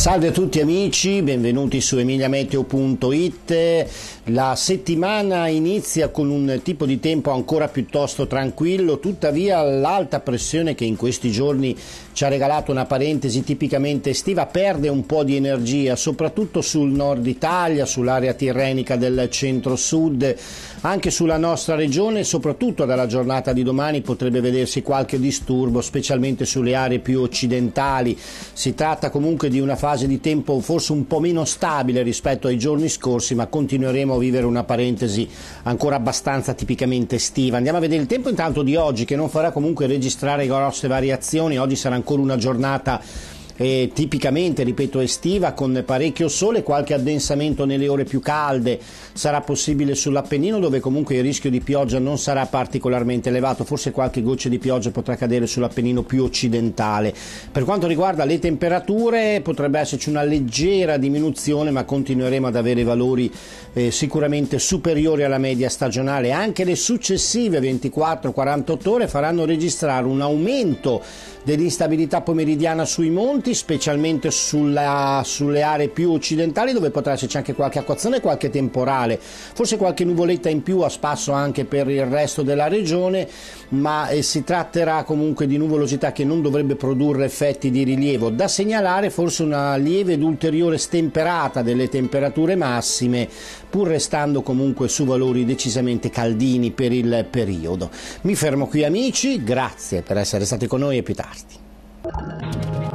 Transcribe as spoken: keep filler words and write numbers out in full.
Salve a tutti amici, benvenuti su emiliameteo punto it. La settimana inizia con un tipo di tempo ancora piuttosto tranquillo, tuttavia l'alta pressione che in questi giorni ci ha regalato una parentesi tipicamente estiva perde un po' di energia, soprattutto sul nord Italia, sull'area tirrenica del centro-sud, anche sulla nostra regione. Soprattutto dalla giornata di domani potrebbe vedersi qualche disturbo, specialmente sulle aree più occidentali. Si tratta comunque di una fase di tempo forse un po' meno stabile rispetto ai giorni scorsi, ma continueremo a vivere una parentesi ancora abbastanza tipicamente estiva. Andiamo a vedere il tempo intanto di oggi, che non farà comunque registrare grosse variazioni. Oggi sarà ancora una giornata Eh, tipicamente, ripeto, estiva, con parecchio sole, qualche addensamento nelle ore più calde sarà possibile sull'Appennino, dove comunque il rischio di pioggia non sarà particolarmente elevato, forse qualche goccia di pioggia potrà cadere sull'Appennino più occidentale. Per quanto riguarda le temperature potrebbe esserci una leggera diminuzione, ma continueremo ad avere valori eh, sicuramente superiori alla media stagionale. Anche le successive ventiquattro quarantotto ore faranno registrare un aumento dell'instabilità pomeridiana sui monti, specialmente sulla, sulle aree più occidentali, dove potrà esserci anche qualche acquazzone e qualche temporale, forse qualche nuvoletta in più a spasso anche per il resto della regione, ma eh, si tratterà comunque di nuvolosità che non dovrebbe produrre effetti di rilievo. Da segnalare forse una lieve ed ulteriore stemperata delle temperature massime, pur restando comunque su valori decisamente caldini per il periodo. Mi fermo qui amici, grazie per essere stati con noi e più tardi.